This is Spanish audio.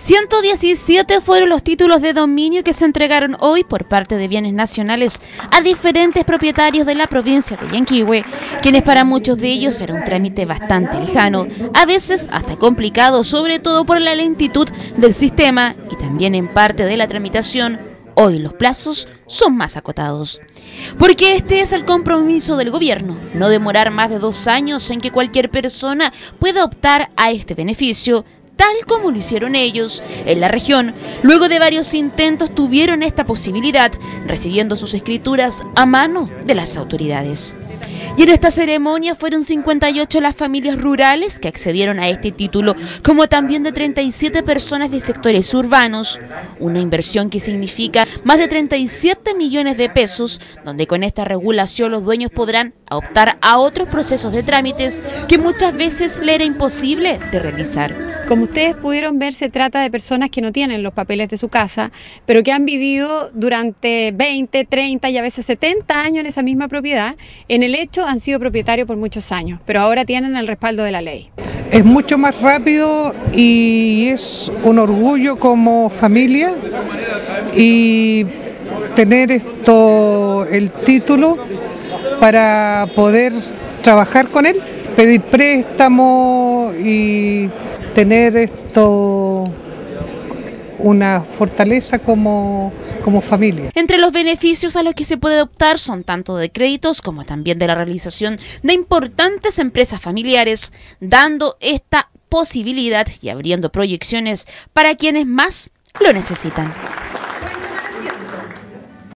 117 fueron los títulos de dominio que se entregaron hoy por parte de Bienes Nacionales a diferentes propietarios de la provincia de Yanquihue, quienes para muchos de ellos era un trámite bastante lejano, a veces hasta complicado, sobre todo por la lentitud del sistema y también en parte de la tramitación. Hoy los plazos son más acotados. Porque este es el compromiso del gobierno, no demorar más de 2 años en que cualquier persona pueda optar a este beneficio, tal como lo hicieron ellos en la región. Luego de varios intentos tuvieron esta posibilidad, recibiendo sus escrituras a mano de las autoridades. Y en esta ceremonia fueron 58 las familias rurales que accedieron a este título, como también de 37 personas de sectores urbanos. Una inversión que significa más de 37 millones de pesos, donde con esta regulación los dueños podrán optar a otros procesos de trámites que muchas veces le era imposible de realizar. Como ustedes pudieron ver, se trata de personas que no tienen los papeles de su casa, pero que han vivido durante 20, 30 y a veces 70 años en esa misma propiedad. En el hecho han sido propietarios por muchos años, pero ahora tienen el respaldo de la ley. Es mucho más rápido y es un orgullo como familia y tener el título para poder trabajar con él, pedir préstamos y tener una fortaleza como familia. Entre los beneficios a los que se puede optar son tanto de créditos como también de la realización de importantes empresas familiares, dando esta posibilidad y abriendo proyecciones para quienes más lo necesitan.